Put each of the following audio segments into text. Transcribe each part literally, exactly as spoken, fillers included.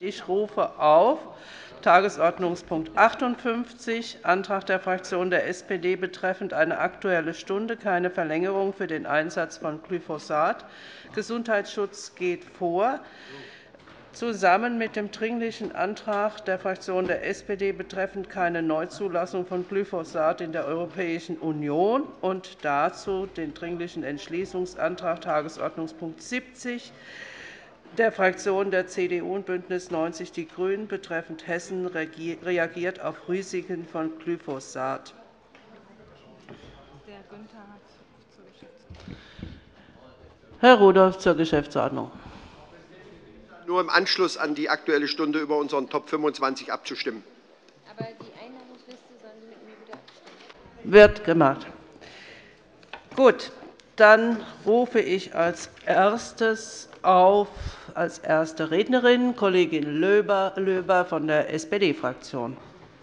Ich rufe auf Tagesordnungspunkt achtundfünfzig, Antrag der Fraktion der S P D betreffend eine Aktuelle Stunde, keine Verlängerung für den Einsatz von Glyphosat. Gesundheitsschutz geht vor, zusammen mit dem Dringlichen Antrag der Fraktion der S P D betreffend keine Neuzulassung von Glyphosat in der Europäischen Union und dazu den Dringlichen Entschließungsantrag Tagesordnungspunkt siebzig der Fraktionen der C D U und BÜNDNIS neunzig die GRÜNEN betreffend Hessen reagiert auf Risiken von Glyphosat. Herr Rudolph zur Geschäftsordnung. Nur im Anschluss an die Aktuelle Stunde über unseren Top fünfundzwanzig abzustimmen. Aber die Einnahmesliste sollen Sie mit mir bitte abstimmen. Wird gemacht. Gut, dann rufe ich als erstes auf als erste Rednerin Kollegin Löber von der S P D-Fraktion.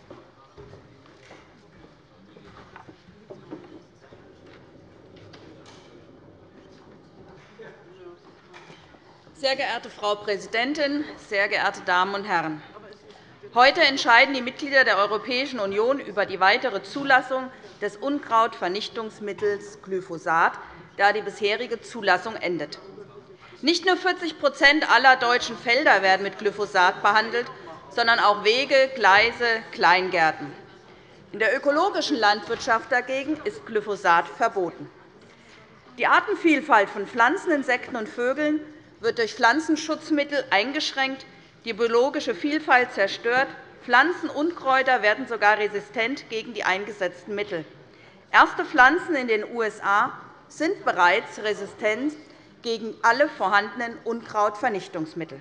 Sehr geehrte Frau Präsidentin, sehr geehrte Damen und Herren! Heute entscheiden die Mitglieder der Europäischen Union über die weitere Zulassung des Unkrautvernichtungsmittels Glyphosat, da die bisherige Zulassung endet. Nicht nur vierzig aller deutschen Felder werden mit Glyphosat behandelt, sondern auch Wege, Gleise, Kleingärten. In der ökologischen Landwirtschaft dagegen ist Glyphosat verboten. Die Artenvielfalt von Pflanzen, Insekten und Vögeln wird durch Pflanzenschutzmittel eingeschränkt, die biologische Vielfalt zerstört, Pflanzen und Kräuter werden sogar resistent gegen die eingesetzten Mittel. Erste Pflanzen in den U S A sind bereits resistent gegen alle vorhandenen Unkrautvernichtungsmittel.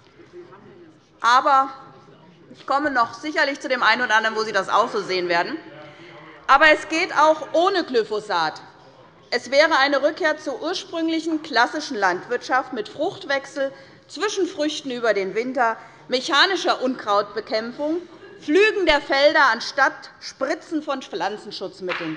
Aber ich komme noch sicherlich zu dem einen oder anderen, wo Sie das auch so sehen werden. Aber es geht auch ohne Glyphosat. Es wäre eine Rückkehr zur ursprünglichen klassischen Landwirtschaft mit Fruchtwechsel, Zwischenfrüchten über den Winter, mechanischer Unkrautbekämpfung, Pflügen der Felder anstatt Spritzen von Pflanzenschutzmitteln,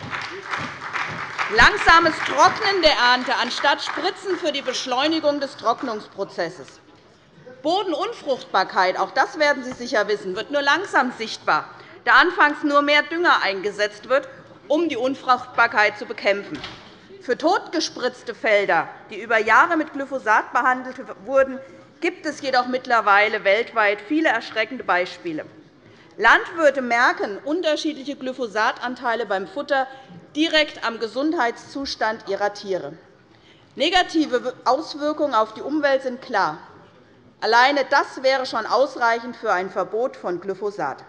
langsames Trocknen der Ernte anstatt Spritzen für die Beschleunigung des Trocknungsprozesses. Bodenunfruchtbarkeit, auch das werden Sie sicher wissen, wird nur langsam sichtbar, da anfangs nur mehr Dünger eingesetzt wird, um die Unfruchtbarkeit zu bekämpfen. Für totgespritzte Felder, die über Jahre mit Glyphosat behandelt wurden, gibt es jedoch mittlerweile weltweit viele erschreckende Beispiele. Landwirte merken unterschiedliche Glyphosatanteile beim Futter direkt am Gesundheitszustand ihrer Tiere. Negative Auswirkungen auf die Umwelt sind klar. Alleine das wäre schon ausreichend für ein Verbot von Glyphosat.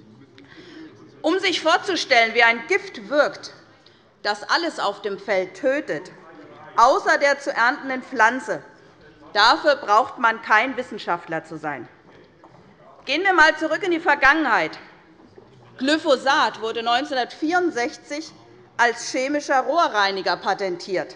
Um sich vorzustellen, wie ein Gift wirkt, das alles auf dem Feld tötet, außer der zu erntenden Pflanze, dafür braucht man kein Wissenschaftler zu sein. Gehen wir einmal zurück in die Vergangenheit. Glyphosat wurde neunzehnhundertvierundsechzig als chemischer Rohrreiniger patentiert,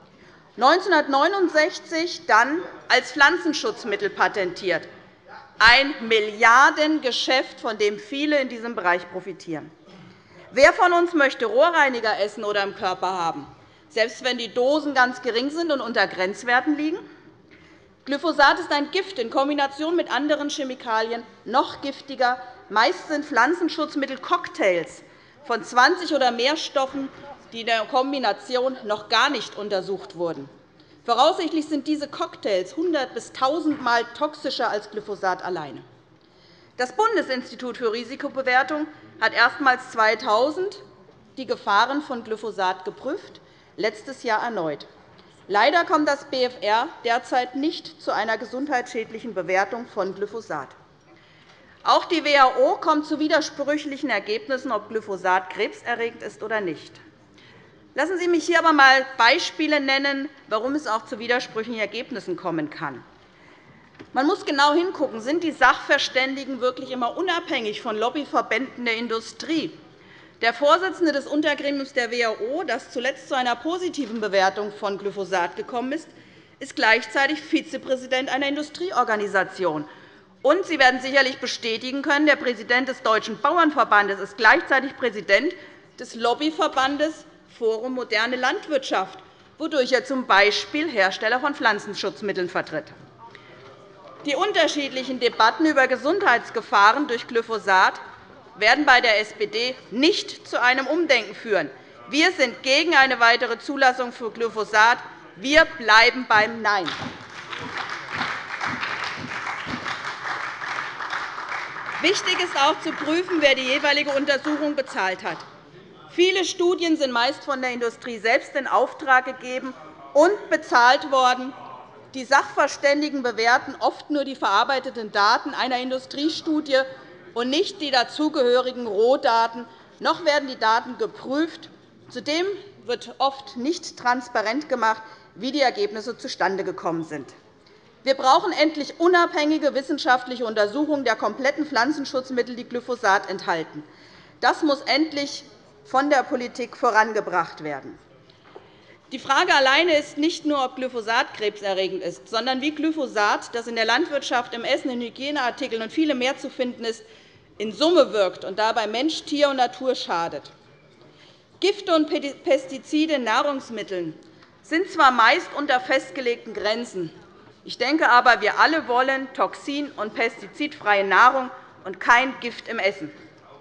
neunzehnhundertneunundsechzig dann als Pflanzenschutzmittel patentiert. Ein Milliardengeschäft, von dem viele in diesem Bereich profitieren. Wer von uns möchte Rohrreiniger essen oder im Körper haben, selbst wenn die Dosen ganz gering sind und unter Grenzwerten liegen? Glyphosat ist ein Gift, in Kombination mit anderen Chemikalien noch giftiger. Meist sind Pflanzenschutzmittel Cocktails von zwanzig oder mehr Stoffen, die in der Kombination noch gar nicht untersucht wurden. Voraussichtlich sind diese Cocktails hundert bis tausendmal toxischer als Glyphosat alleine. Das Bundesinstitut für Risikobewertung hat erstmals zweitausend die Gefahren von Glyphosat geprüft, letztes Jahr erneut. Leider kommt das B F R derzeit nicht zu einer gesundheitsschädlichen Bewertung von Glyphosat. Auch die W H O kommt zu widersprüchlichen Ergebnissen, ob Glyphosat krebserregend ist oder nicht. Lassen Sie mich hier aber einmal Beispiele nennen, warum es auch zu widersprüchlichen Ergebnissen kommen kann. Man muss genau hinschauen, sind die Sachverständigen wirklich immer unabhängig von Lobbyverbänden der Industrie? Der Vorsitzende des Untergremiums der W H O, das zuletzt zu einer positiven Bewertung von Glyphosat gekommen ist, ist gleichzeitig Vizepräsident einer Industrieorganisation. Und Sie werden sicherlich bestätigen können, der Präsident des Deutschen Bauernverbandes ist gleichzeitig Präsident des Lobbyverbandes Forum Moderne Landwirtschaft, wodurch er z. B. Hersteller von Pflanzenschutzmitteln vertritt. Die unterschiedlichen Debatten über Gesundheitsgefahren durch Glyphosat werden bei der S P D nicht zu einem Umdenken führen. Wir sind gegen eine weitere Zulassung für Glyphosat. Wir bleiben beim Nein. Wichtig ist auch zu prüfen, wer die jeweilige Untersuchung bezahlt hat. Viele Studien sind meist von der Industrie selbst in Auftrag gegeben und bezahlt worden. Die Sachverständigen bewerten oft nur die verarbeiteten Daten einer Industriestudie und nicht die dazugehörigen Rohdaten. Noch werden die Daten geprüft. Zudem wird oft nicht transparent gemacht, wie die Ergebnisse zustande gekommen sind. Wir brauchen endlich unabhängige wissenschaftliche Untersuchungen der kompletten Pflanzenschutzmittel, die Glyphosat enthalten. Das muss endlich von der Politik vorangebracht werden. Die Frage alleine ist nicht nur, ob Glyphosat krebserregend ist, sondern wie Glyphosat, das in der Landwirtschaft, im Essen, in Hygieneartikeln und vielem mehr zu finden ist, in Summe wirkt und dabei Mensch, Tier und Natur schadet. Gifte und Pestizide in Nahrungsmitteln sind zwar meist unter festgelegten Grenzen. Ich denke aber, wir alle wollen toxin- und pestizidfreie Nahrung und kein Gift im Essen.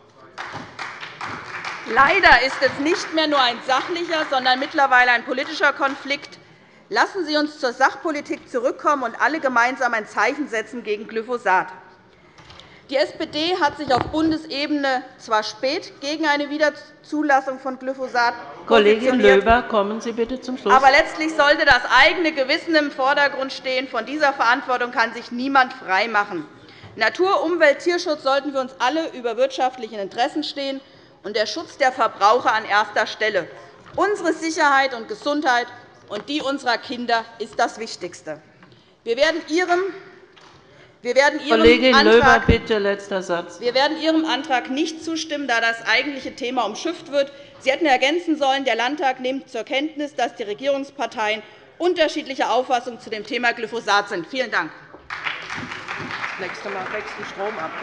Leider ist es nicht mehr nur ein sachlicher, sondern mittlerweile ein politischer Konflikt. Lassen Sie uns zur Sachpolitik zurückkommen und alle gemeinsam ein Zeichen setzen gegen Glyphosat. Die S P D hat sich auf Bundesebene zwar spät gegen eine Wiederzulassung von Glyphosat Kollegin Löber, kommen Sie bitte zum Schluss. Aber letztlich sollte das eigene Gewissen im Vordergrund stehen. Von dieser Verantwortung kann sich niemand freimachen. Natur, Umwelt, Tierschutz sollten wir uns alle über wirtschaftlichen Interessen stehen und der Schutz der Verbraucher an erster Stelle. Unsere Sicherheit und Gesundheit und die unserer Kinder ist das Wichtigste. Wir werden Ihrem Wir werden Ihrem Kollegin Antrag, Löber, bitte, letzter Satz. Wir werden Ihrem Antrag nicht zustimmen, da das eigentliche Thema umschifft wird. Sie hätten ergänzen sollen, der Landtag nimmt zur Kenntnis, dass die Regierungsparteien unterschiedlicher Auffassung zu dem Thema Glyphosat sind. Vielen Dank. Nächstes Mal wechseln Strom ab.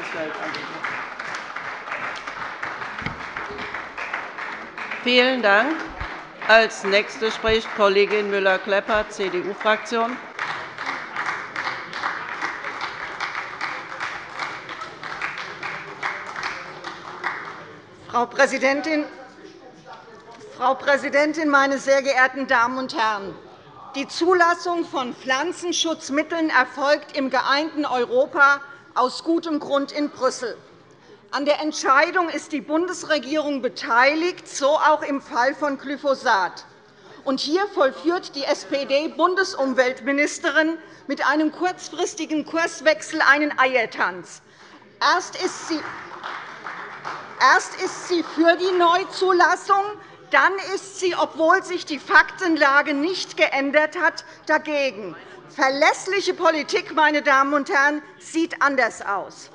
Vielen Dank. Als Nächste spricht Kollegin Müller-Klepper, C D U-Fraktion. Frau Präsidentin, Frau Präsidentin, meine sehr geehrten Damen und Herren! Die Zulassung von Pflanzenschutzmitteln erfolgt im geeinten Europa aus gutem Grund in Brüssel. An der Entscheidung ist die Bundesregierung beteiligt, so auch im Fall von Glyphosat. Und hier vollführt die S P D-Bundesumweltministerin mit einem kurzfristigen Kurswechsel einen Eiertanz. Erst ist sie Erst ist sie für die Neuzulassung, dann ist sie, obwohl sich die Faktenlage nicht geändert hat, dagegen. Verlässliche Politik, meine Damen und Herren, sieht anders aus.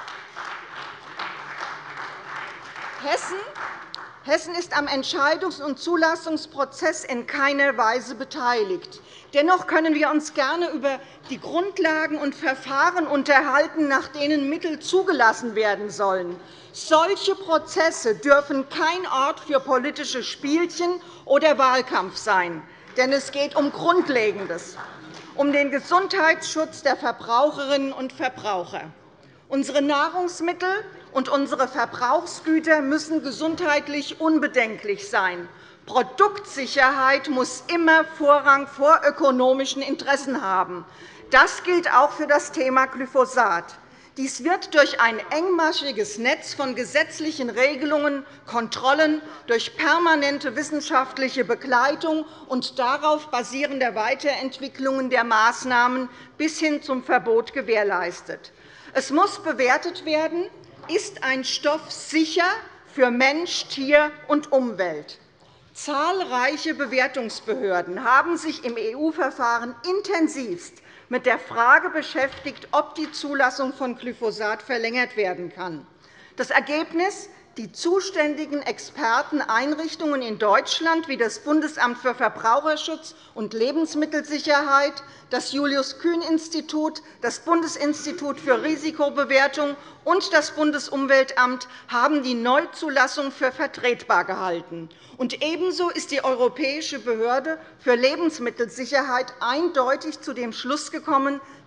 Hessen ist am Entscheidungs- und Zulassungsprozess in keiner Weise beteiligt. Dennoch können wir uns gerne über die Grundlagen und Verfahren unterhalten, nach denen Mittel zugelassen werden sollen. Solche Prozesse dürfen kein Ort für politische Spielchen oder Wahlkampf sein. Denn es geht um Grundlegendes, um den Gesundheitsschutz der Verbraucherinnen und Verbraucher. Unsere Nahrungsmittel und unsere Verbrauchsgüter müssen gesundheitlich unbedenklich sein. Produktsicherheit muss immer Vorrang vor ökonomischen Interessen haben. Das gilt auch für das Thema Glyphosat. Dies wird durch ein engmaschiges Netz von gesetzlichen Regelungen, Kontrollen, durch permanente wissenschaftliche Begleitung und darauf basierende Weiterentwicklungen der Maßnahmen bis hin zum Verbot gewährleistet. Es muss bewertet werden, ist ein Stoff sicher für Mensch, Tier und Umwelt. Zahlreiche Bewertungsbehörden haben sich im E U-Verfahren intensivst mit der Frage beschäftigt, ob die Zulassung von Glyphosat verlängert werden kann. Das Ergebnis: Die zuständigen Experteneinrichtungen in Deutschland wie das Bundesamt für Verbraucherschutz und Lebensmittelsicherheit, das Julius-Kühn-Institut, das Bundesinstitut für Risikobewertung und das Bundesumweltamt haben die Neuzulassung für vertretbar gehalten. Und ebenso ist die Europäische Behörde für Lebensmittelsicherheit eindeutig zu dem Schluss gekommen,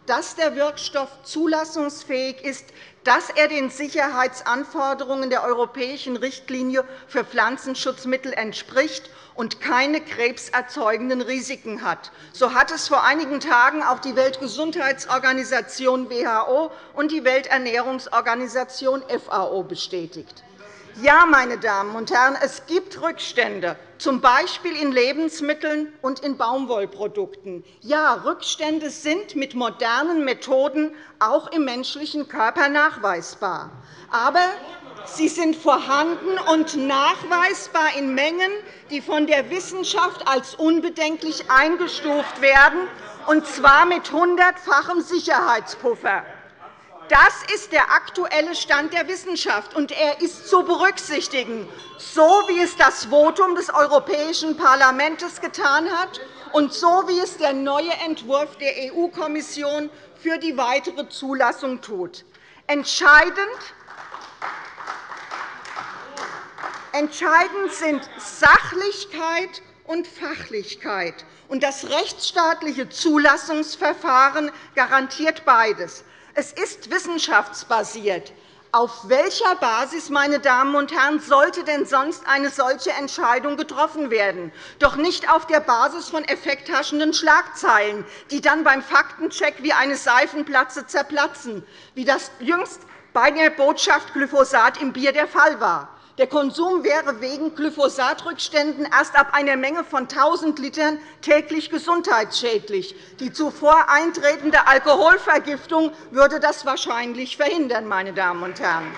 dass der Wirkstoff zulassungsfähig ist, dass er den Sicherheitsanforderungen der europäischen Richtlinie für Pflanzenschutzmittel entspricht und keine krebserzeugenden Risiken hat. So hat es vor einigen Tagen auch die Weltgesundheitsorganisation W H O und die Welternährungsorganisation F A O bestätigt. Ja, meine Damen und Herren, es gibt Rückstände, z. B. in Lebensmitteln und in Baumwollprodukten. Ja, Rückstände sind mit modernen Methoden auch im menschlichen Körper nachweisbar. Aber sie sind vorhanden und nachweisbar in Mengen, die von der Wissenschaft als unbedenklich eingestuft werden, und zwar mit hundertfachem Sicherheitspuffer. Das ist der aktuelle Stand der Wissenschaft, und er ist zu berücksichtigen, so wie es das Votum des Europäischen Parlaments getan hat und so wie es der neue Entwurf der E U-Kommission für die weitere Zulassung tut. Entscheidend Entscheidend sind Sachlichkeit und Fachlichkeit, und das rechtsstaatliche Zulassungsverfahren garantiert beides. Es ist wissenschaftsbasiert. Auf welcher Basis, meine Damen und Herren, sollte denn sonst eine solche Entscheidung getroffen werden? Doch nicht auf der Basis von effekthaschenden Schlagzeilen, die dann beim Faktencheck wie eine Seifenblatze zerplatzen, wie das jüngst bei der Botschaft Glyphosat im Bier der Fall war. Der Konsum wäre wegen Glyphosatrückständen erst ab einer Menge von tausend Litern täglich gesundheitsschädlich. Die zuvor eintretende Alkoholvergiftung würde das wahrscheinlich verhindern. Meine Damen und Herren.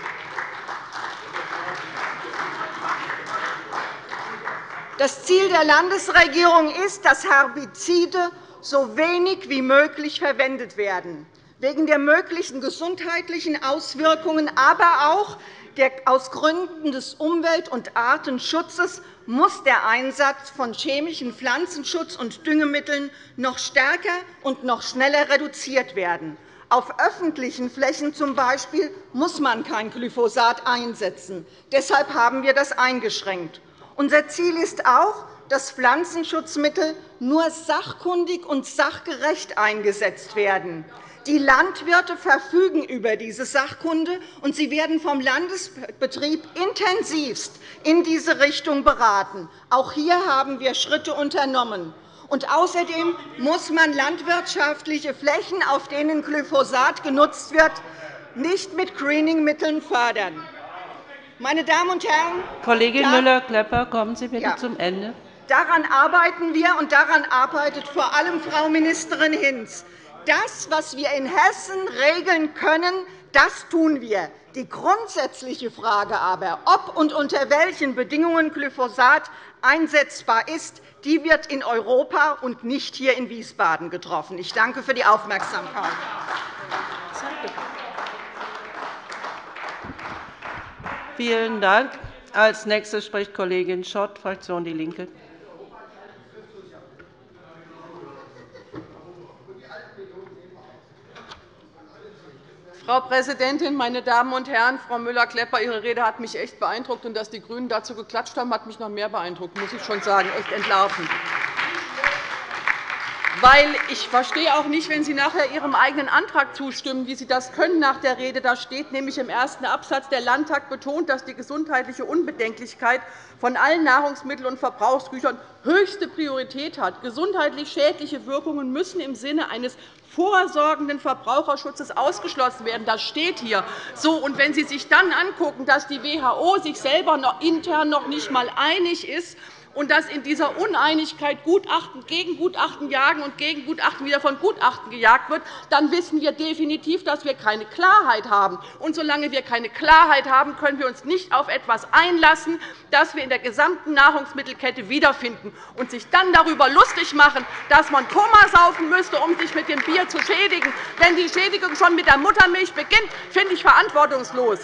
Das Ziel der Landesregierung ist, dass Herbizide so wenig wie möglich verwendet werden. Wegen der möglichen gesundheitlichen Auswirkungen, aber auch aus Gründen des Umwelt- und Artenschutzes muss der Einsatz von chemischen Pflanzenschutz- und Düngemitteln noch stärker und noch schneller reduziert werden. Auf öffentlichen Flächen zum Beispiel muss man kein Glyphosat einsetzen. Deshalb haben wir das eingeschränkt. Unser Ziel ist auch, dass Pflanzenschutzmittel nur sachkundig und sachgerecht eingesetzt werden. Die Landwirte verfügen über diese Sachkunde, und sie werden vom Landesbetrieb intensivst in diese Richtung beraten. Auch hier haben wir Schritte unternommen. Und außerdem muss man landwirtschaftliche Flächen, auf denen Glyphosat genutzt wird, nicht mit Greening-Mitteln fördern. Meine Damen und Herren, Kollegin Müller-Klepper, kommen Sie bitte ja. zum Ende. Daran arbeiten wir, und daran arbeitet vor allem Frau Ministerin Hinz. Das, was wir in Hessen regeln können, das tun wir. Die grundsätzliche Frage aber, ob und unter welchen Bedingungen Glyphosat einsetzbar ist, die wird in Europa und nicht hier in Wiesbaden getroffen. Ich danke für die Aufmerksamkeit. Vielen Dank. Als Nächste spricht Kollegin Schott, Fraktion DIE LINKE. Frau Präsidentin, meine Damen und Herren! Frau Müller-Klepper, Ihre Rede hat mich echt beeindruckt. Und dass die GRÜNEN dazu geklatscht haben, hat mich noch mehr beeindruckt, muss ich schon sagen. Echt entlarvend. Weil ich verstehe auch nicht, wenn Sie nachher Ihrem eigenen Antrag zustimmen, wie Sie das können nach der Rede. Da steht nämlich im ersten Absatz, der Landtag betont, dass die gesundheitliche Unbedenklichkeit von allen Nahrungsmitteln und Verbrauchsgütern höchste Priorität hat. Gesundheitlich schädliche Wirkungen müssen im Sinne eines vorsorgenden Verbraucherschutzes ausgeschlossen werden. Das steht hier. So, und wenn Sie sich dann angucken, dass die W H O sich selber noch intern noch nicht einmal einig ist, und dass in dieser Uneinigkeit Gutachten gegen Gutachten jagen und gegen Gutachten wieder von Gutachten gejagt wird, dann wissen wir definitiv, dass wir keine Klarheit haben. Und solange wir keine Klarheit haben, können wir uns nicht auf etwas einlassen, das wir in der gesamten Nahrungsmittelkette wiederfinden, und sich dann darüber lustig machen, dass man Koma saufen müsste, um sich mit dem Bier zu schädigen. Wenn die Schädigung schon mit der Muttermilch beginnt, finde ich verantwortungslos.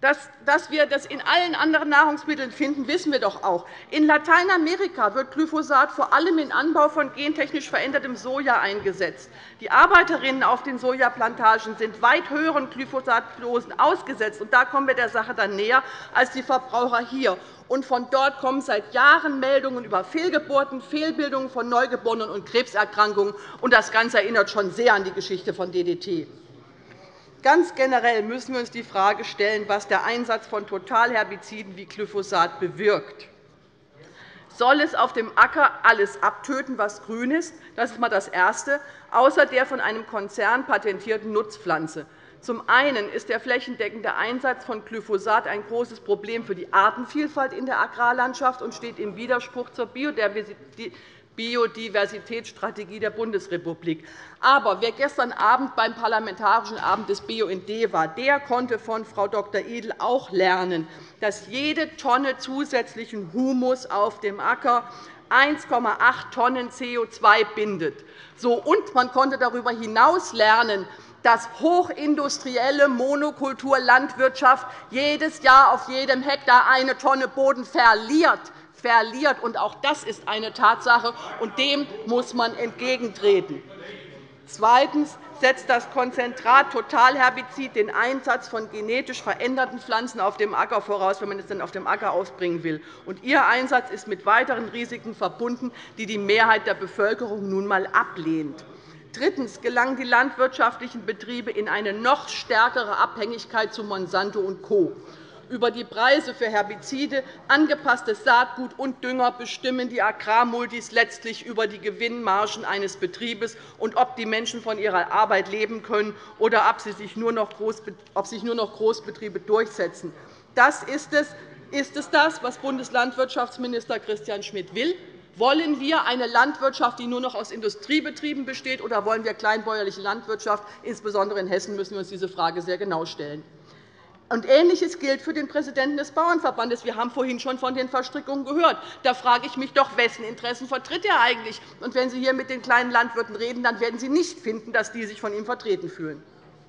Dass wir das in allen anderen Nahrungsmitteln finden, wissen wir doch auch. In Lateinamerika wird Glyphosat vor allem im Anbau von gentechnisch verändertem Soja eingesetzt. Die Arbeiterinnen auf den Sojaplantagen sind weit höheren Glyphosatdosen ausgesetzt. Und da kommen wir der Sache dann näher als die Verbraucher hier. Und von dort kommen seit Jahren Meldungen über Fehlgeburten, Fehlbildungen von Neugeborenen und Krebserkrankungen. Und das Ganze erinnert schon sehr an die Geschichte von D D T. Ganz generell müssen wir uns die Frage stellen, was der Einsatz von Totalherbiziden wie Glyphosat bewirkt. Soll es auf dem Acker alles abtöten, was grün ist? Das ist einmal das Erste, außer der von einem Konzern patentierten Nutzpflanze. Zum einen ist der flächendeckende Einsatz von Glyphosat ein großes Problem für die Artenvielfalt in der Agrarlandschaft und steht im Widerspruch zur Biodiversitätsstrategie der Bundesrepublik. Aber wer gestern Abend beim Parlamentarischen Abend des B U N D war, der konnte von Frau Doktor Edel auch lernen, dass jede Tonne zusätzlichen Humus auf dem Acker eins Komma acht Tonnen C O zwei bindet. So, und man konnte darüber hinaus lernen, dass hochindustrielle Monokulturlandwirtschaft jedes Jahr auf jedem Hektar eine Tonne Boden verliert. verliert. Und auch das ist eine Tatsache, und dem muss man entgegentreten. Zweitens setzt das Konzentrat Totalherbizid den Einsatz von genetisch veränderten Pflanzen auf dem Acker voraus, wenn man es dann auf dem Acker ausbringen will. Und Ihr Einsatz ist mit weiteren Risiken verbunden, die die Mehrheit der Bevölkerung nun einmal ablehnt. Drittens gelangen die landwirtschaftlichen Betriebe in eine noch stärkere Abhängigkeit zu Monsanto und Co. Über die Preise für Herbizide, angepasstes Saatgut und Dünger bestimmen die Agrarmultis letztlich über die Gewinnmargen eines Betriebes und ob die Menschen von ihrer Arbeit leben können oder ob sich nur noch Großbetriebe durchsetzen. Das ist es, ist es das, was Bundeslandwirtschaftsminister Christian Schmidt will? Wollen wir eine Landwirtschaft, die nur noch aus Industriebetrieben besteht, oder wollen wir kleinbäuerliche Landwirtschaft? Insbesondere in Hessen müssen wir uns diese Frage sehr genau stellen. Und Ähnliches gilt für den Präsidenten des Bauernverbandes. Wir haben vorhin schon von den Verstrickungen gehört. Da frage ich mich doch, wessen Interessen vertritt er eigentlich? Und wenn Sie hier mit den kleinen Landwirten reden, dann werden Sie nicht finden, dass die sich von ihm vertreten fühlen.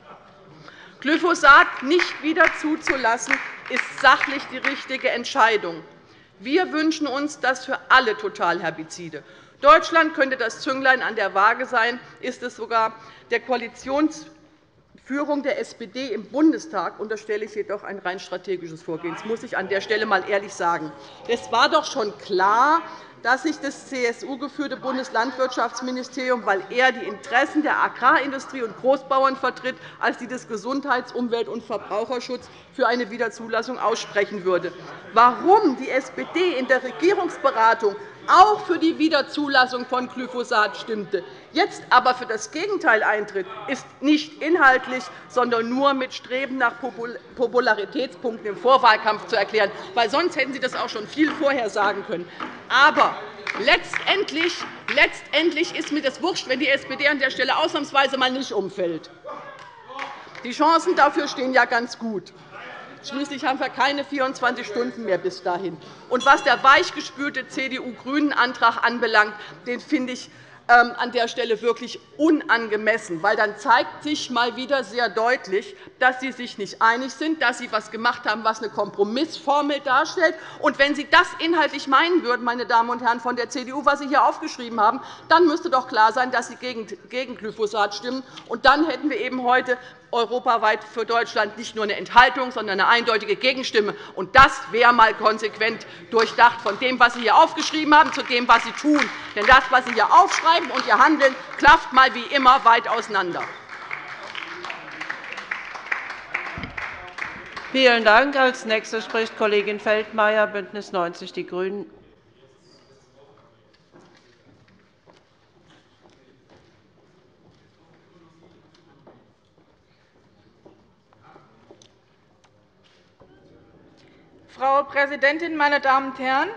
Glyphosat nicht wieder zuzulassen, ist sachlich die richtige Entscheidung. Wir wünschen uns das für alle Totalherbizide. Deutschland könnte das Zünglein an der Waage sein, ist es sogar der Koalitionsführung der S P D im Bundestag unterstelle ich jedoch ein rein strategisches Vorgehen. Das muss ich an der Stelle einmal ehrlich sagen. Es war doch schon klar, dass sich das C S U-geführte Bundeslandwirtschaftsministerium, weil er die Interessen der Agrarindustrie und Großbauern vertritt, als die des Gesundheits-, Umwelt- und Verbraucherschutzes für eine Wiederzulassung aussprechen würde. Warum die S P D in der Regierungsberatung auch für die Wiederzulassung von Glyphosat stimmte, jetzt aber für das Gegenteil eintritt, ist nicht inhaltlich, sondern nur mit Streben nach Popularitätspunkten im Vorwahlkampf zu erklären, weil sonst hätten Sie das auch schon viel vorher sagen können. Aber letztendlich, letztendlich ist mir das wurscht, wenn die S P D an der Stelle ausnahmsweise einmal nicht umfällt. Die Chancen dafür stehen ja ganz gut. Schließlich haben wir keine vierundzwanzig Stunden mehr bis dahin. Und was der weichgespülte C D U-Grünen-Antrag anbelangt, den finde ich an der Stelle wirklich unangemessen, weil dann zeigt sich mal wieder sehr deutlich, dass Sie sich nicht einig sind, dass Sie etwas gemacht haben, was eine Kompromissformel darstellt. Und wenn Sie das inhaltlich meinen würden, meine Damen und Herren von der C D U, was Sie hier aufgeschrieben haben, dann müsste doch klar sein, dass Sie gegen Glyphosat stimmen. Und dann hätten wir eben heute europaweit für Deutschland nicht nur eine Enthaltung, sondern eine eindeutige Gegenstimme. Und das wäre einmal konsequent durchdacht von dem, was Sie hier aufgeschrieben haben, zu dem, was Sie tun. Denn das, was Sie hier aufschreiben und Ihr Handeln, klafft mal wie immer weit auseinander. Vielen Dank. Als Nächste spricht Kollegin Feldmayer, BÜNDNIS neunzig die GRÜNEN. Frau Präsidentin, meine Damen und Herren!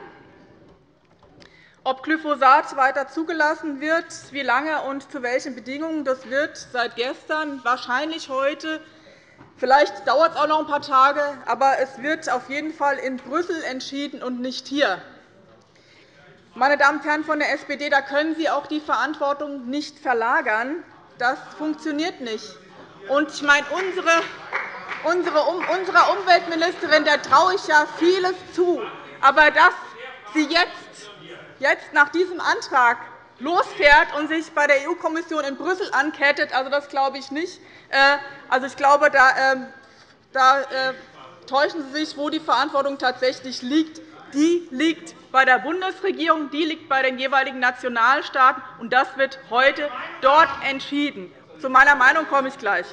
Ob Glyphosat weiter zugelassen wird, wie lange und zu welchen Bedingungen, das wird seit gestern, wahrscheinlich heute, vielleicht dauert es auch noch ein paar Tage, aber es wird auf jeden Fall in Brüssel entschieden und nicht hier. Meine Damen und Herren von der S P D, da können Sie auch die Verantwortung nicht verlagern. Das funktioniert nicht. Und ich meine, unsere Unsere unserer Umweltministerin der traue ich ja vieles zu. Aber dass sie jetzt, jetzt nach diesem Antrag losfährt und sich bei der E U-Kommission in Brüssel ankettet, also das glaube ich nicht. Also ich glaube, da, da täuschen Sie sich, wo die Verantwortung tatsächlich liegt. Die liegt bei der Bundesregierung, die liegt bei den jeweiligen Nationalstaaten, und das wird heute dort entschieden. Zu meiner Meinung komme ich gleich.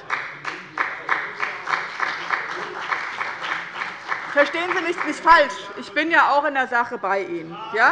Verstehen Sie mich nicht falsch. Ich bin ja auch in der Sache bei Ihnen. Ja?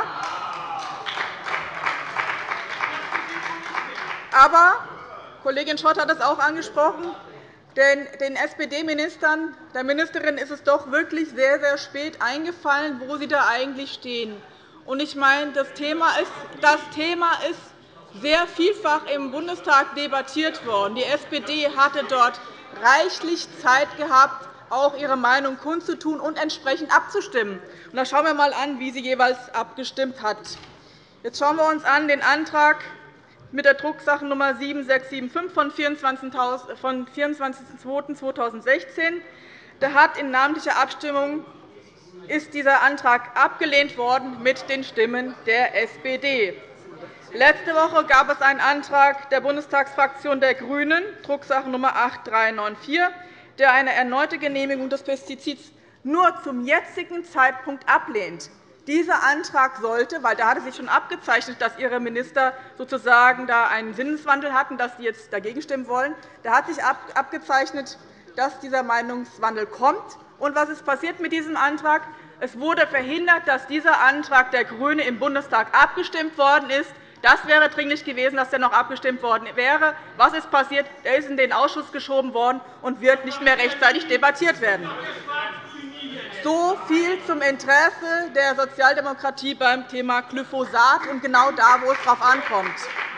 Aber Kollegin Schott hat es auch angesprochen, denn den S P D-Ministern, der Ministerin ist es doch wirklich sehr, sehr spät eingefallen, wo sie da eigentlich stehen. Und ich meine, das Thema ist, das Thema ist sehr vielfach im Bundestag debattiert worden. Die S P D hatte dort reichlich Zeit gehabt, auch ihre Meinung kundzutun und entsprechend abzustimmen. Und da schauen wir einmal an, wie sie jeweils abgestimmt hat. Jetzt schauen wir uns an den Antrag mit der Drucksachennummer sieben sechs sieben fünf vom vierundzwanzigsten zweiten zweitausendsechzehn. Da hat in namentlicher Abstimmung ist dieser Antrag abgelehnt worden mit den Stimmen der S P D. Letzte Woche gab es einen Antrag der Bundestagsfraktion der GRÜNEN, Drucksachennummer acht drei neun vier, der eine erneute Genehmigung des Pestizids nur zum jetzigen Zeitpunkt ablehnt. Dieser Antrag sollte, weil da hatte sich schon abgezeichnet, dass Ihre Minister sozusagen da einen Sinneswandel hatten, dass sie jetzt dagegen stimmen wollen, da hat sich abgezeichnet, dass dieser Meinungswandel kommt. Und was ist passiert mit diesem Antrag? Es wurde verhindert, dass dieser Antrag der GRÜNEN im Bundestag abgestimmt worden ist. Das wäre dringlich gewesen, dass er noch abgestimmt worden wäre. Was ist passiert? Er ist in den Ausschuss geschoben worden und wird nicht mehr rechtzeitig debattiert werden. So viel zum Interesse der Sozialdemokratie beim Thema Glyphosat und genau da, wo es darauf ankommt.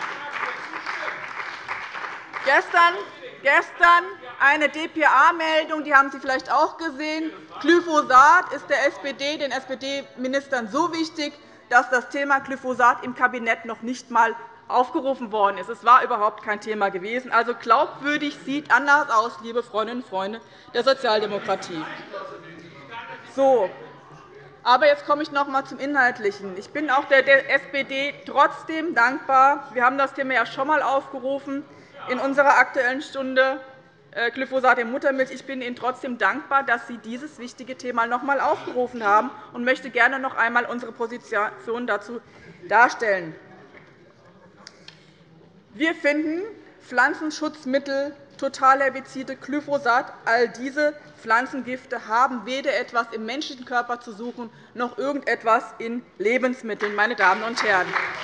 Gestern, gestern eine D P A-Meldung, die haben Sie vielleicht auch gesehen. Glyphosat ist der S P D, den S P D-Ministern so wichtig, dass das Thema Glyphosat im Kabinett noch nicht einmal aufgerufen worden ist. Es war überhaupt kein Thema gewesen. Also glaubwürdig sieht anders aus, liebe Freundinnen und Freunde der Sozialdemokratie. So. Aber jetzt komme ich noch einmal zum Inhaltlichen. Ich bin auch der S P D trotzdem dankbar. Wir haben das Thema ja schon einmal aufgerufen in unserer Aktuellen Stunde Glyphosat in Muttermilch. Ich bin Ihnen trotzdem dankbar, dass Sie dieses wichtige Thema noch einmal aufgerufen haben, und möchte gerne noch einmal unsere Position dazu darstellen. Wir finden Pflanzenschutzmittel, Totalherbizide, Glyphosat, all diese Pflanzengifte haben weder etwas im menschlichen Körper zu suchen, noch irgendetwas in Lebensmitteln, meine Damen und Herren.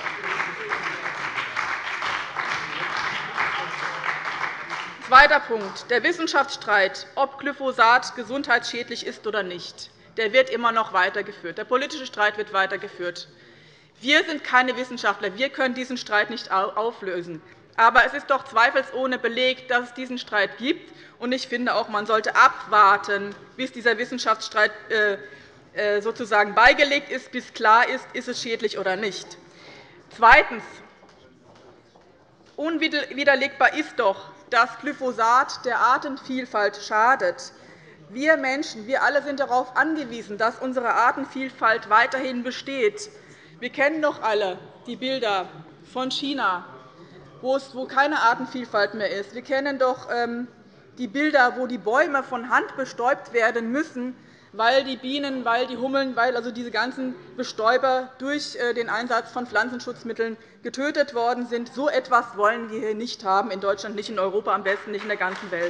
Zweiter Punkt. Der Wissenschaftsstreit, ob Glyphosat gesundheitsschädlich ist oder nicht, der wird immer noch weitergeführt. Der politische Streit wird weitergeführt. Wir sind keine Wissenschaftler. Wir können diesen Streit nicht auflösen. Aber es ist doch zweifelsohne belegt, dass es diesen Streit gibt. Und ich finde auch, man sollte abwarten, bis dieser Wissenschaftsstreit sozusagen beigelegt ist, bis klar ist, ist es schädlich oder nicht. Zweitens. Unwiderlegbar ist doch, dass Glyphosat der Artenvielfalt schadet. Wir Menschen, wir alle sind darauf angewiesen, dass unsere Artenvielfalt weiterhin besteht. Wir kennen doch alle die Bilder von China, wo keine Artenvielfalt mehr ist. Wir kennen doch die Bilder, wo die Bäume von Hand bestäubt werden müssen, weil die Bienen, weil die Hummeln, weil also diese ganzen Bestäuber durch den Einsatz von Pflanzenschutzmitteln getötet worden sind. So etwas wollen wir hier nicht haben, in Deutschland, nicht in Europa, am besten nicht in der ganzen Welt.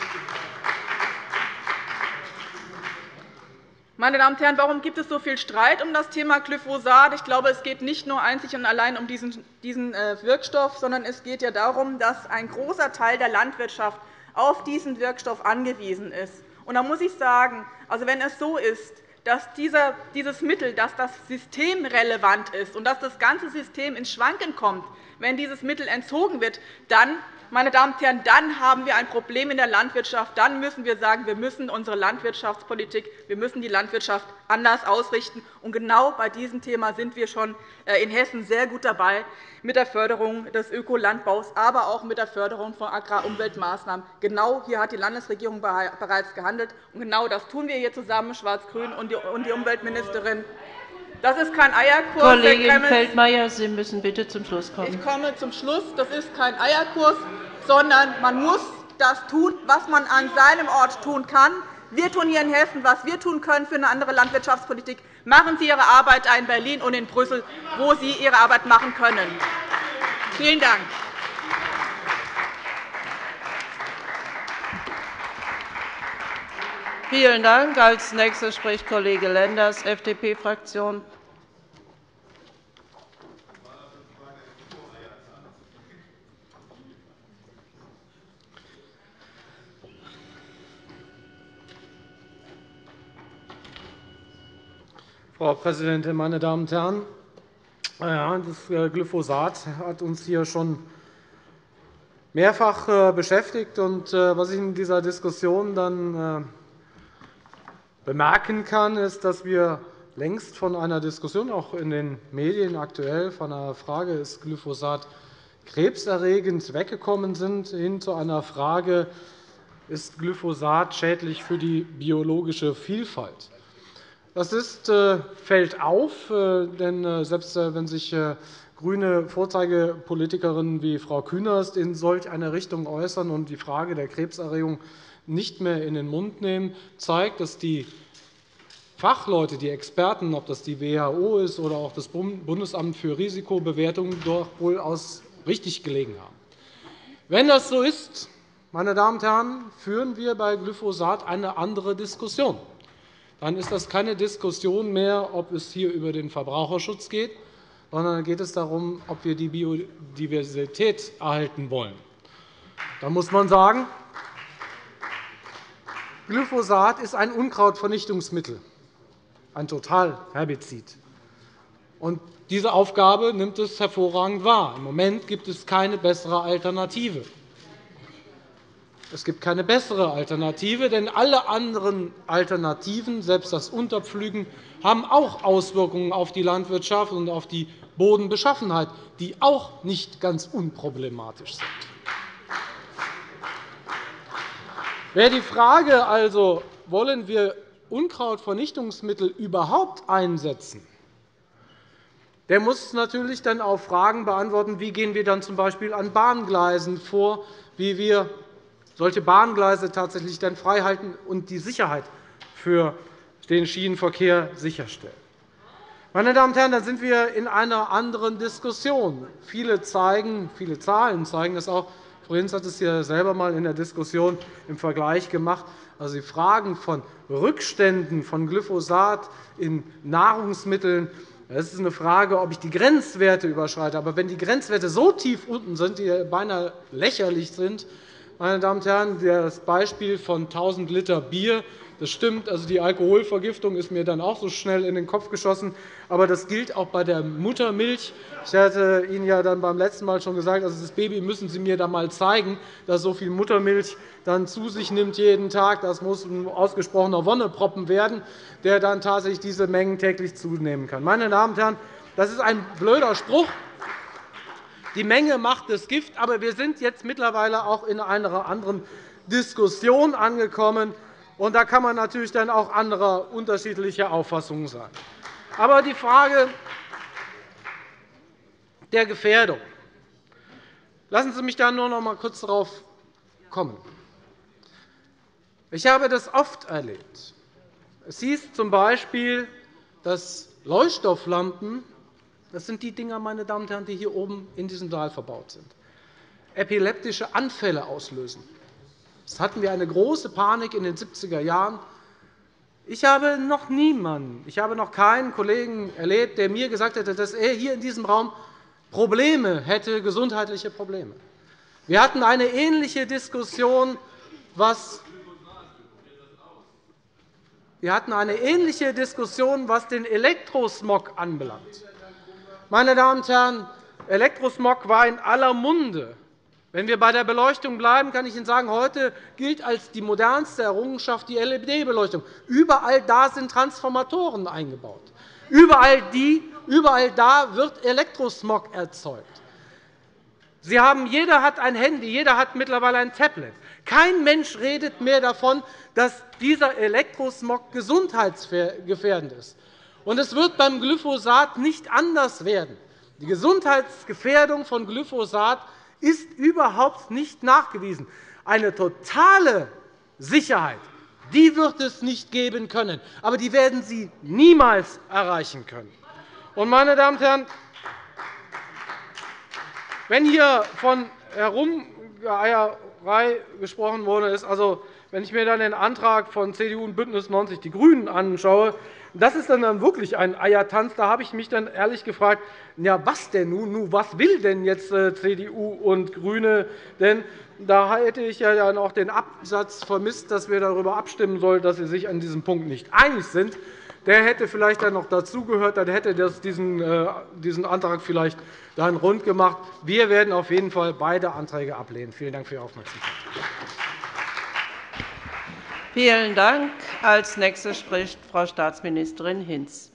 Meine Damen und Herren, warum gibt es so viel Streit um das Thema Glyphosat? Ich glaube, es geht nicht nur einzig und allein um diesen Wirkstoff, sondern es geht ja darum, dass ein großer Teil der Landwirtschaft auf diesen Wirkstoff angewiesen ist. Und da muss ich sagen, also wenn es so ist, dass dieser, dieses Mittel, dass das systemrelevant ist und dass das ganze System ins Schwanken kommt, wenn dieses Mittel entzogen wird, dann Meine Damen und Herren, dann haben wir ein Problem in der Landwirtschaft. Dann müssen wir sagen, wir müssen unsere Landwirtschaftspolitik, wir müssen die Landwirtschaft anders ausrichten. Und genau bei diesem Thema sind wir schon in Hessen sehr gut dabei, mit der Förderung des Ökolandbaus, aber auch mit der Förderung von Agrarumweltmaßnahmen. Genau hier hat die Landesregierung bereits gehandelt. Und genau das tun wir hier zusammen, Schwarz-Grün und die Umweltministerin. Das ist kein Eierkurs. Kollegin Feldmayer, Sie müssen bitte zum Schluss kommen. Ich komme zum Schluss. Das ist kein Eierkurs, sondern man muss das tun, was man an seinem Ort tun kann. Wir tun hier in Hessen, was wir tun können für eine andere Landwirtschaftspolitik. Machen Sie Ihre Arbeit in Berlin und in Brüssel, wo Sie Ihre Arbeit machen können. Vielen Dank. Vielen Dank. Als Nächster spricht Kollege Lenders, F D P-Fraktion. Frau Präsidentin, meine Damen und Herren! Das Glyphosat hat uns hier schon mehrfach beschäftigt. Was ich in dieser Diskussion dann bemerken kann, ist, dass wir längst von einer Diskussion, auch in den Medien aktuell, von einer Frage, ist Glyphosat krebserregend, weggekommen sind, hin zu einer Frage, ist Glyphosat schädlich für die biologische Vielfalt. Das ist, fällt auf, denn selbst wenn sich grüne Vorzeigepolitikerinnen wie Frau Künast in solch eine Richtung äußern und die Frage der Krebserregung nicht mehr in den Mund nehmen, zeigt, dass die Fachleute, die Experten, ob das die W H O ist oder auch das Bundesamt für Risikobewertung, doch wohl aus richtig gelegen haben. Wenn das so ist, meine Damen und Herren, führen wir bei Glyphosat eine andere Diskussion. Dann ist das keine Diskussion mehr, ob es hier über den Verbraucherschutz geht, sondern dann geht es darum, ob wir die Biodiversität erhalten wollen. Da muss man sagen, Glyphosat ist ein Unkrautvernichtungsmittel, ein Totalherbizid. Und diese Aufgabe nimmt es hervorragend wahr. Im Moment gibt es keine bessere Alternative. Es gibt keine bessere Alternative, denn alle anderen Alternativen, selbst das Unterpflügen, haben auch Auswirkungen auf die Landwirtschaft und auf die Bodenbeschaffenheit, die auch nicht ganz unproblematisch sind. Wer die Frage also, wollen wir Unkrautvernichtungsmittel überhaupt einsetzen, der muss natürlich dann auch Fragen beantworten, wie gehen wir dann z.B. an Bahngleisen vor, wie wir solche Bahngleise tatsächlich dann freihalten und die Sicherheit für den Schienenverkehr sicherstellen. Meine Damen und Herren, da sind wir in einer anderen Diskussion. Viele, zeigen, viele Zahlen zeigen das auch. Frau Hinz hat es ja selber einmal in der Diskussion im Vergleich gemacht. Also die Fragen von Rückständen von Glyphosat in Nahrungsmitteln, das ist eine Frage, ob ich die Grenzwerte überschreite. Aber wenn die Grenzwerte so tief unten sind, die beinahe lächerlich sind, meine Damen und Herren, das Beispiel von tausend Liter Bier, das stimmt. Also die Alkoholvergiftung ist mir dann auch so schnell in den Kopf geschossen. Aber das gilt auch bei der Muttermilch. Ich hatte Ihnen ja dann beim letzten Mal schon gesagt, also das Baby müssen Sie mir da mal zeigen, dass so viel Muttermilch dann zu sich nimmt jeden Tag. Das muss ein ausgesprochener Wonneproppen werden, der dann tatsächlich diese Mengen täglich zunehmen kann. Meine Damen und Herren, das ist ein blöder Spruch. Die Menge macht das Gift. Aber wir sind jetzt mittlerweile auch in einer anderen Diskussion angekommen. Und da kann man natürlich dann auch anderer unterschiedlicher Auffassung sein. Aber die Frage der Gefährdung. Lassen Sie mich da nur noch einmal kurz darauf kommen. Ich habe das oft erlebt. Es hieß z.B., dass Leuchtstofflampen, das sind die Dinger, meine Damen und Herren, die hier oben in diesem Saal verbaut sind, epileptische Anfälle auslösen. Das hatten wir eine große Panik in den siebziger Jahren. Ich habe noch niemanden, ich habe noch keinen Kollegen erlebt, der mir gesagt hätte, dass er hier in diesem Raum Probleme hätte, gesundheitliche Probleme. Wir hatten eine ähnliche Diskussion, was wir hatten eine ähnliche Diskussion, was den Elektrosmog anbelangt. Meine Damen und Herren, Elektrosmog war in aller Munde. Wenn wir bei der Beleuchtung bleiben, kann ich Ihnen sagen, heute gilt als die modernste Errungenschaft die L E D-Beleuchtung. Überall da sind Transformatoren eingebaut. Überall, die, überall da wird Elektrosmog erzeugt. Sie haben, jeder hat ein Handy, jeder hat mittlerweile ein Tablet. Kein Mensch redet mehr davon, dass dieser Elektrosmog gesundheitsgefährdend ist. Und es wird beim Glyphosat nicht anders werden. Die Gesundheitsgefährdung von Glyphosat ist überhaupt nicht nachgewiesen. Eine totale Sicherheit, die wird es nicht geben können. Aber die werden Sie niemals erreichen können. Und, meine Damen und Herren, wenn hier von Herumgeeierei gesprochen worden ist, also, wenn ich mir dann den Antrag von C D U und BÜNDNIS neunzig die GRÜNEN anschaue, das ist dann wirklich ein Eiertanz. Da habe ich mich dann ehrlich gefragt, ja, was denn nun? Was will denn jetzt C D U und GRÜNE? Denn da hätte ich ja dann auch den Absatz vermisst, dass wir darüber abstimmen sollen, dass sie sich an diesem Punkt nicht einig sind. Der hätte vielleicht dann noch dazugehört, dann hätte das diesen, diesen Antrag vielleicht dann rund gemacht. Wir werden auf jeden Fall beide Anträge ablehnen. Vielen Dank für Ihre Aufmerksamkeit. Vielen Dank. Als Nächste spricht Frau Staatsministerin Hinz.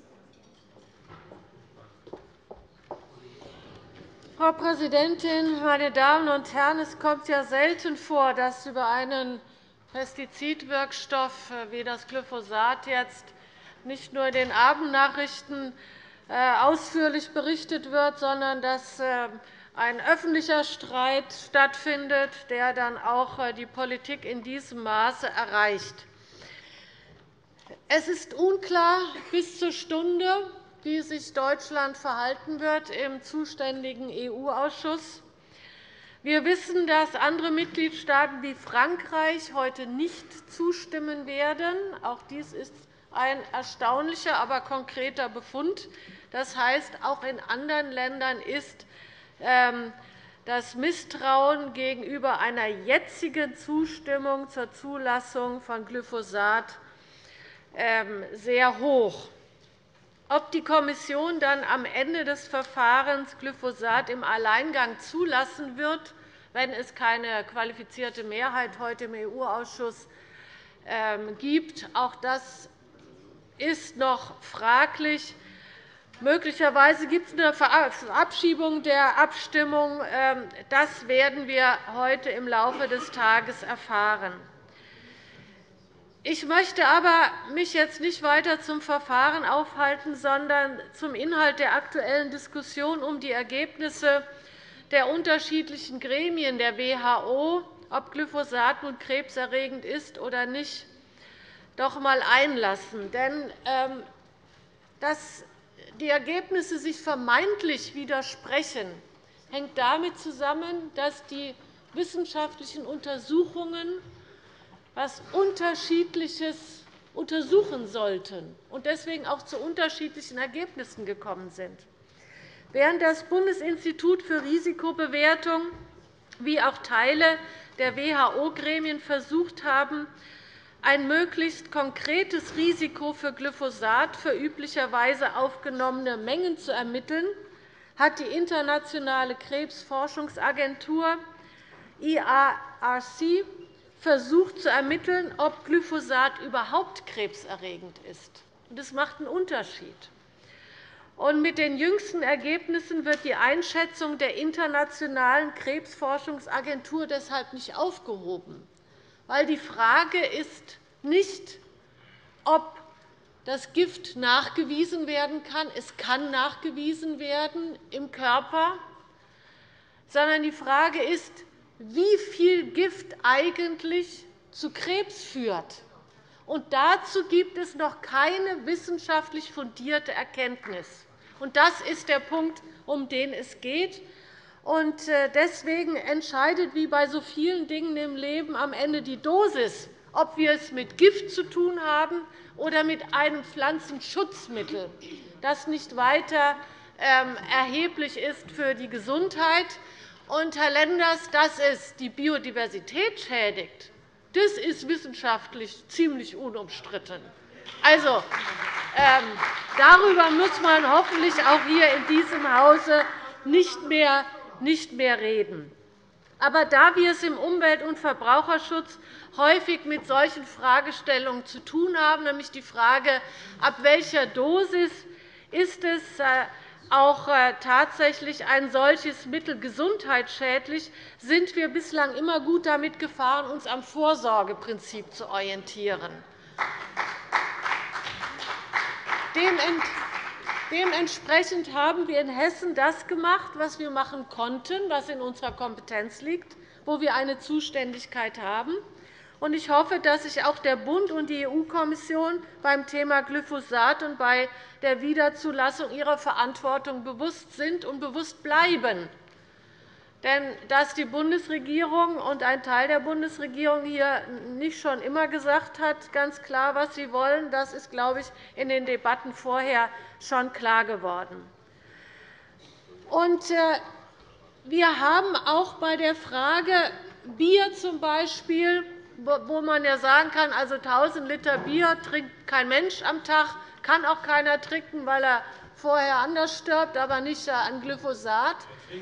Frau Präsidentin, meine Damen und Herren! Es kommt ja selten vor, dass über einen Pestizidwirkstoff wie das Glyphosat jetzt nicht nur in den Abendnachrichten ausführlich berichtet wird, sondern dass ein öffentlicher Streit stattfindet, der dann auch die Politik in diesem Maße erreicht. Es ist unklar bis zur Stunde, wie sich Deutschland verhalten wird im zuständigen E U-Ausschuss. Wir wissen, dass andere Mitgliedstaaten wie Frankreich heute nicht zustimmen werden. Auch dies ist ein erstaunlicher, aber konkreter Befund. Das heißt, auch in anderen Ländern ist das Misstrauen gegenüber einer jetzigen Zustimmung zur Zulassung von Glyphosat sehr hoch. Ob die Kommission dann am Ende des Verfahrens Glyphosat im Alleingang zulassen wird, wenn es keine qualifizierte Mehrheit heute im E U-Ausschuss gibt, auch das ist noch fraglich. Möglicherweise gibt es eine Verabschiedung der Abstimmung. Das werden wir heute im Laufe des Tages erfahren. Ich möchte mich aber jetzt nicht weiter zum Verfahren aufhalten, sondern zum Inhalt der aktuellen Diskussion um die Ergebnisse der unterschiedlichen Gremien der W H O, ob Glyphosat nun krebserregend ist oder nicht, doch einmal einlassen. Denn dass die Ergebnisse sich vermeintlich widersprechen, hängt damit zusammen, dass die wissenschaftlichen Untersuchungen etwas Unterschiedliches untersuchen sollten und deswegen auch zu unterschiedlichen Ergebnissen gekommen sind. Während das Bundesinstitut für Risikobewertung wie auch Teile der W H O-Gremien versucht haben, ein möglichst konkretes Risiko für Glyphosat für üblicherweise aufgenommene Mengen zu ermitteln, hat die Internationale Krebsforschungsagentur I A R C versucht zu ermitteln, ob Glyphosat überhaupt krebserregend ist. Das macht einen Unterschied. Mit den jüngsten Ergebnissen wird die Einschätzung der Internationalen Krebsforschungsagentur deshalb nicht aufgehoben. Weil die Frage ist nicht, ob das Gift nachgewiesen werden kann. Es kann nachgewiesen werden im Körper, sondern die Frage ist, wie viel Gift eigentlich zu Krebs führt. Und dazu gibt es noch keine wissenschaftlich fundierte Erkenntnis. Und das ist der Punkt, um den es geht. Und deswegen entscheidet, wie bei so vielen Dingen im Leben, am Ende die Dosis, ob wir es mit Gift zu tun haben oder mit einem Pflanzenschutzmittel, das nicht weiter erheblich ist für die Gesundheit. Und, Herr Lenders, dass es die Biodiversität schädigt, das ist wissenschaftlich ziemlich unumstritten. Also, ähm, darüber muss man hoffentlich auch hier in diesem Hause nicht mehr, nicht mehr reden. Aber da wir es im Umwelt- und Verbraucherschutz häufig mit solchen Fragestellungen zu tun haben, nämlich die Frage, ab welcher Dosis ist es auch tatsächlich ein solches Mittel gesundheitsschädlich, sind wir bislang immer gut damit gefahren, uns am Vorsorgeprinzip zu orientieren. Dementsprechend haben wir in Hessen das gemacht, was wir machen konnten, was in unserer Kompetenz liegt, wo wir eine Zuständigkeit haben. Ich hoffe, dass sich auch der Bund und die E U-Kommission beim Thema Glyphosat und bei der Wiederzulassung ihrer Verantwortung bewusst sind und bewusst bleiben. Denn dass die Bundesregierung und ein Teil der Bundesregierung hier nicht schon immer gesagt hat, ganz klar, was sie wollen, das ist, glaube ich, in den Debatten vorher schon klar geworden. Wir haben auch bei der Frage Bier zum Beispiel, wo man ja sagen kann, also tausend Liter Bier trinkt kein Mensch am Tag, kann auch keiner trinken, weil er vorher anders stirbt, aber nicht an Glyphosat.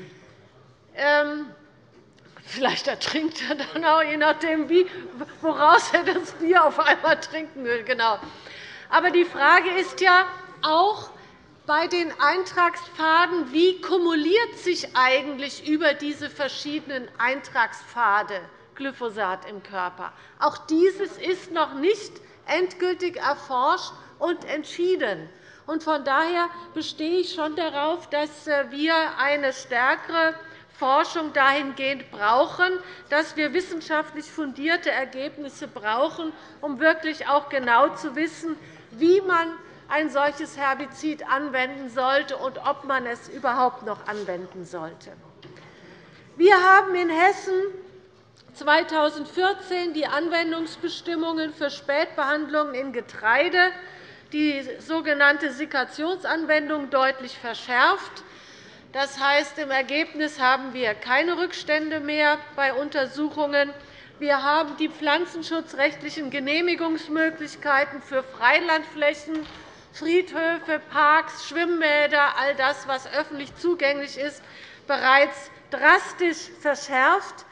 Ähm, vielleicht ertrinkt er dann auch, je nachdem, wie, woraus er das Bier auf einmal trinken will. Genau. Aber die Frage ist ja auch bei den Eintragspfaden, wie kumuliert sich eigentlich über diese verschiedenen Eintragspfade Glyphosat im Körper. Auch dieses ist noch nicht endgültig erforscht und entschieden. Von daher bestehe ich schon darauf, dass wir eine stärkere Forschung dahingehend brauchen, dass wir wissenschaftlich fundierte Ergebnisse brauchen, um wirklich auch genau zu wissen, wie man ein solches Herbizid anwenden sollte und ob man es überhaupt noch anwenden sollte. Wir haben in Hessen zweitausendvierzehn die Anwendungsbestimmungen für Spätbehandlungen in Getreide, die sogenannte Sikationsanwendung, deutlich verschärft. Das heisst, im Ergebnis haben wir keine Rückstände mehr bei Untersuchungen. Wir haben die pflanzenschutzrechtlichen Genehmigungsmöglichkeiten für Freilandflächen, Friedhöfe, Parks, Schwimmbäder, all das, was öffentlich zugänglich ist, bereits drastisch verschärft.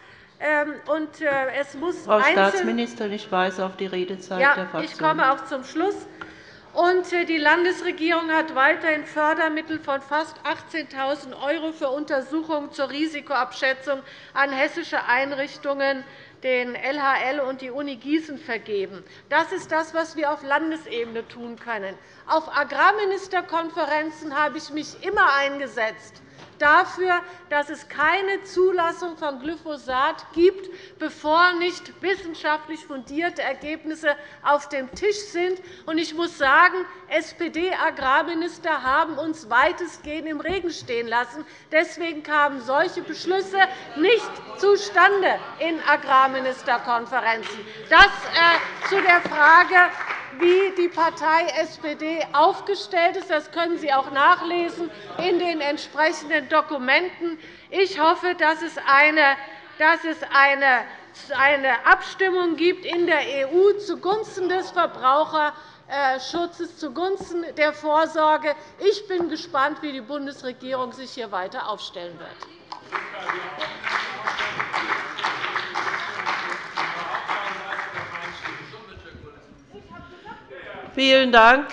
Es muss Frau Staatsministerin, ich weise auf die Redezeit ja, der Fraktion. Ich komme auch zum Schluss. Die Landesregierung hat weiterhin Fördermittel von fast achtzehntausend € für Untersuchungen zur Risikoabschätzung an hessische Einrichtungen, den L H L und die Uni Gießen, vergeben. Das ist das, was wir auf Landesebene tun können. Auf Agrarministerkonferenzen habe ich mich immer eingesetzt dafür, dass es keine Zulassung von Glyphosat gibt, bevor nicht wissenschaftlich fundierte Ergebnisse auf dem Tisch sind. Ich muss sagen, S P D-Agrarminister haben uns weitestgehend im Regen stehen lassen. Deswegen kamen solche Beschlüsse nicht zustande in Agrarministerkonferenzen. Das äh, zu der Frage, wie die Partei S P D aufgestellt ist. Das können Sie auch nachlesen in den entsprechenden Dokumenten. Ich hoffe, dass es eine, dass es eine, eine Abstimmung gibt in der E U zugunsten des Verbraucherschutzes, zugunsten der Vorsorge. Ich bin gespannt, wie die Bundesregierung sich hier weiter aufstellen wird. Vielen Dank.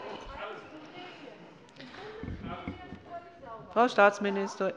Frau Staatsministerin.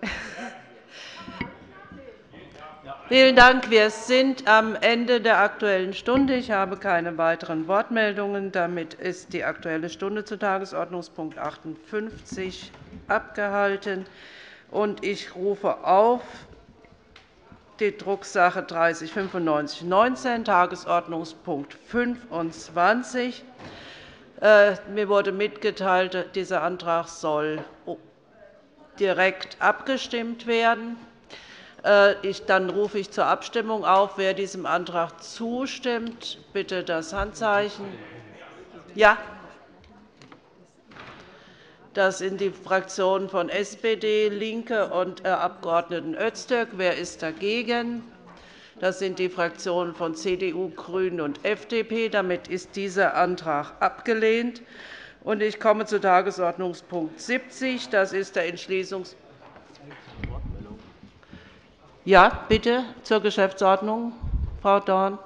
Vielen Dank. Wir sind am Ende der Aktuellen Stunde. Ich habe keine weiteren Wortmeldungen. Damit ist die Aktuelle Stunde zu Tagesordnungspunkt achtundfünfzig abgehalten. Ich rufe auf die Drucksache dreißig fünfundneunzig neunzehn, Tagesordnungspunkt fünfundzwanzig. Mir wurde mitgeteilt, dieser Antrag soll direkt abgestimmt werden. Dann rufe ich zur Abstimmung auf. Wer diesem Antrag zustimmt, bitte das Handzeichen. Ja. Das sind die Fraktionen von S P D, LINKE und Abg. Öztürk. Wer ist dagegen? Das sind die Fraktionen von C D U, GRÜNEN und F D P. Damit ist dieser Antrag abgelehnt. Ich komme zu Tagesordnungspunkt siebzig. Das ist der Entschließungsantrag. Ja, bitte zur Geschäftsordnung, Frau Dorn.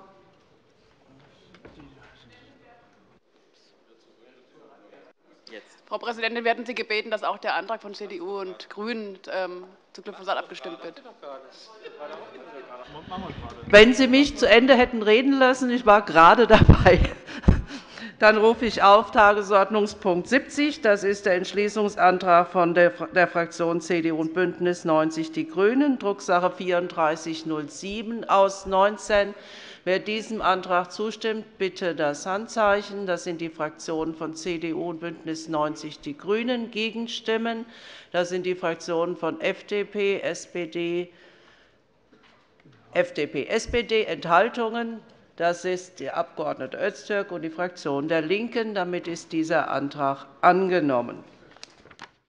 Frau Präsidentin, wir hatten Sie gebeten, dass auch der Antrag von C D U und GRÜNEN ähm, zu Glyphosat abgestimmt wird. Wenn Sie mich zu Ende hätten reden lassen, ich war gerade dabei. Dann rufe ich auf Tagesordnungspunkt siebzig. Das ist der Entschließungsantrag von der Fraktion C D U und BÜNDNIS neunzig die GRÜNEN, Drucksache vierunddreißig null sieben aus neunzehn. Wer diesem Antrag zustimmt, bitte das Handzeichen. Das sind die Fraktionen von C D U und BÜNDNIS neunzig die GRÜNEN. Gegenstimmen, das sind die Fraktionen von F D P, S P D, F D P, S P D. Enthaltungen, das ist der Abg. Öztürk und die Fraktion der LINKEN. Damit ist dieser Antrag angenommen.